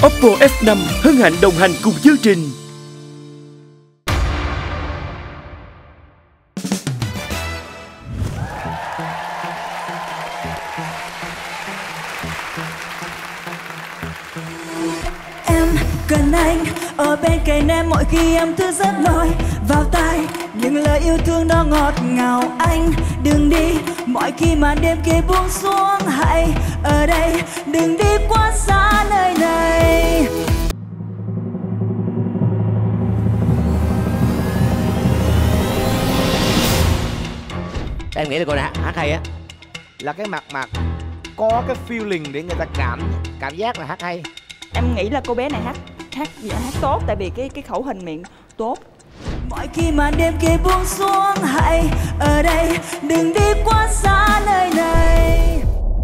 Oppo F5 hân hạnh đồng hành cùng chương trình. Em cần anh ở bên cạnh em mỗi khi em thức giấc nói vào tai những lời yêu thương đó ngọt ngào. Anh đừng đi mỗi khi màn đêm kia buông xuống, hãy ở đây đừng đi quá xa nơi này. Em nghĩ là cô này hát hay á, là cái mặt có cái feeling để người ta cảm giác là hát hay. Em nghĩ là cô bé này hát tốt, tại vì cái khẩu hình miệng tốt. Mỗi khi màn đêm kia buông xuống, hãy ở đây đừng đi quá xa nơi này.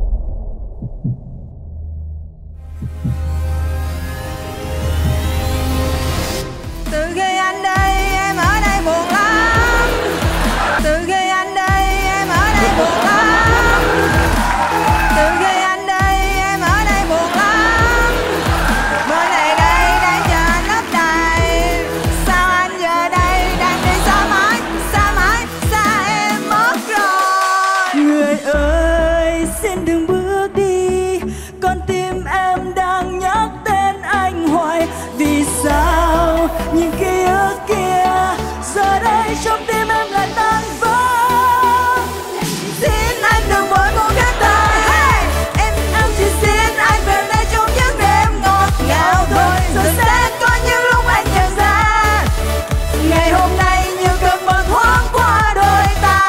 Từ khi anh đây em ở đây buồn lắm. Từ khi anh đây em ở đây buồn lắm. Từ khi anh đây em ở đây buồn lắm. Bên này đây đang chờ anh lấp đầy. Sao anh giờ đây đang đi xa mãi, xa em mất rồi. Người ơi xin đừng bước đi, con tim em đang nhắc tên anh hoài. Vì sao những ký ức kia giờ đây trong tim em lại tan vỡ. Xin anh đừng vội buông cái tay. Hey! Em chỉ xin anh về đây trong những đêm ngọt ngào thôi. Rồi sẽ có những lúc anh nhận ra ngày hôm nay như cơn mơ thoáng qua đôi ta.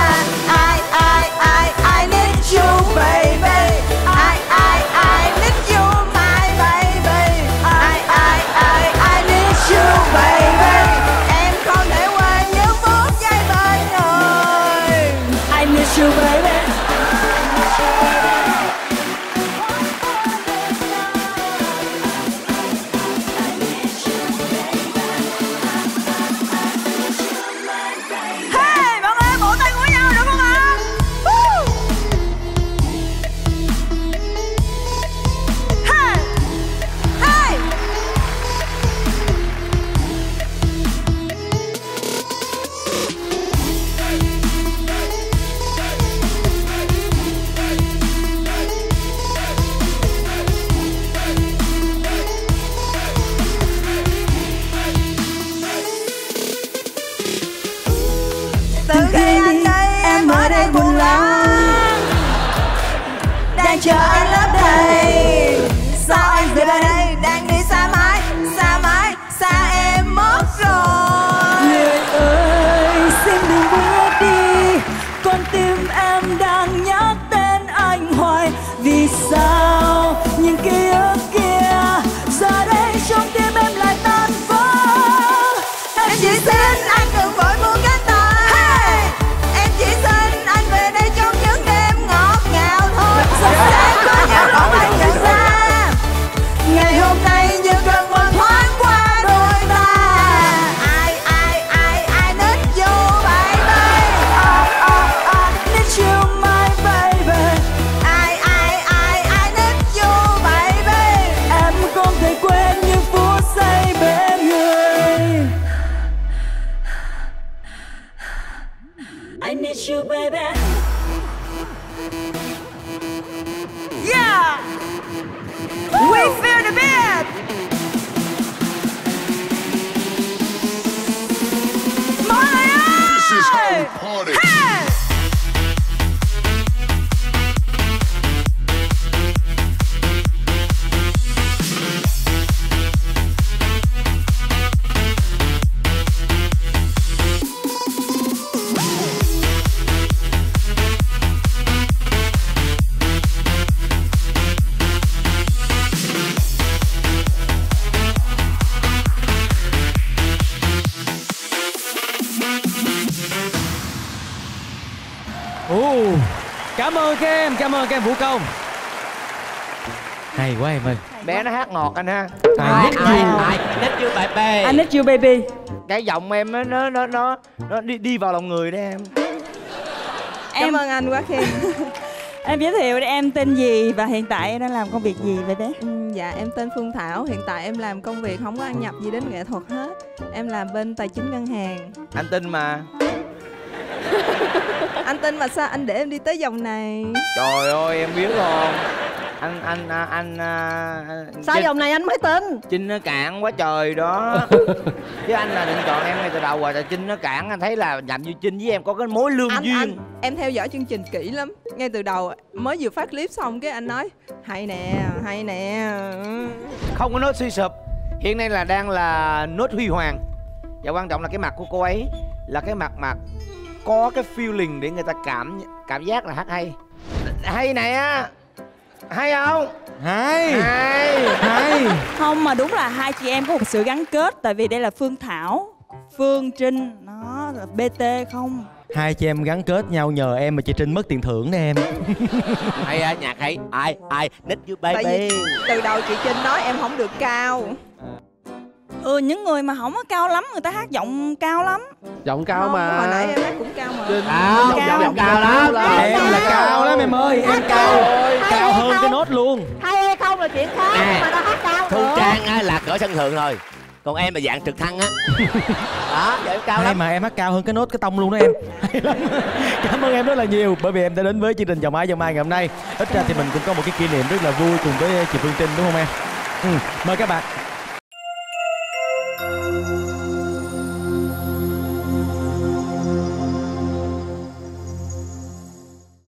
I need you baby. I need you my baby. I need you baby. Em không thể quên những phút giây bên người. I miss you baby. Hey, mọi người vỗ tay của nhau được không ạ? Woo! Hey! Hey! Từ khi anh đây em ở đây buồn lắm. Đang chờ anh lấp đầy. Sao anh giờ đây đang đi xa mãi, xa em mất rồi. Người ơi xin đừng bước đi, con tim em đang nhắc tên anh hoài. Vì sao những ký ức kia giờ đây trong tim em lại tan vỡ. Em chỉ xin anh đừng vội buông cái tay. Hey! Em chỉ xin anh về đây trong những đêm ngọt ngào thôi. Rồi sẽ có những lúc anh nhận ra ngày hôm nay như cơn mơ thoáng qua đôi ta. I need you baby. Need you my baby. I need you baby. Em không thể quên những phút giây bên người. I need you baby. Yeah! We feel the beat! Mọi người ơi! Hey! Cảm ơn các em Vũ Công. Hay quá em ơi. Bé nó hát ngọt anh ha. I need you baby. I need you baby. Cái giọng em nó đi vào lòng người đấy em. Cảm ơn anh quá khen. Em giới thiệu đi, em tên gì và hiện tại em đang làm công việc gì vậy bé? Dạ em tên Phương Thảo, hiện tại em làm công việc không có ăn nhập gì đến nghệ thuật hết. Em làm bên tài chính ngân hàng. Anh tin mà. Anh tin mà sao anh để em đi tới vòng này? Trời ơi em biết không. Anh Sao vòng này anh mới tin? Trinh nó cạn quá trời đó. Chứ anh là định chọn em ngay từ đầu rồi. Tại Trinh nó cạn, anh thấy là dành như Trinh với em có cái mối lương duyên. Em theo dõi chương trình kỹ lắm. Ngay từ đầu mới vừa phát clip xong cái anh nói hay nè, hay nè. Không có nốt suy sụp. Hiện nay là đang là nốt huy hoàng. Và quan trọng là cái mặt của cô ấy là cái mặt mà có cái feeling để người ta cảm giác là hát hay. Hay nè. Hay không? Hay. Không, mà đúng là hai chị em có một sự gắn kết. Tại vì đây là Phương Thảo, Phương Trinh, nó là BT không. Hai chị em gắn kết nhau nhờ em mà chị Trinh mất tiền thưởng nè em. Hay á, nhạc hay. Ai nít như Tại baby. vì từ đầu chị Trinh nói em không được cao. Những người mà không có cao lắm, người ta hát giọng cao lắm. Giọng cao Không, mà. hồi nãy em hát cũng cao mà. Giọng cao lắm. Em là cao lắm em ơi, em cao. Cao hơn cái nốt luôn. Hay hay không là chuyện khác, mà nó hát cao Thu được. Trang á là cỡ sân thượng thôi. Còn em là dạng trực thăng á. Đó, giờ em cao Hay lắm. mà em hát cao hơn cái nốt cái tông luôn đó em. Hay lắm. Cảm ơn em rất là nhiều bởi vì em đã đến với chương trình Chào Mai ngày hôm nay. Ít ra thì mình cũng có một cái kỷ niệm rất là vui cùng với chị Phương Trinh đúng không em? Mời các bạn.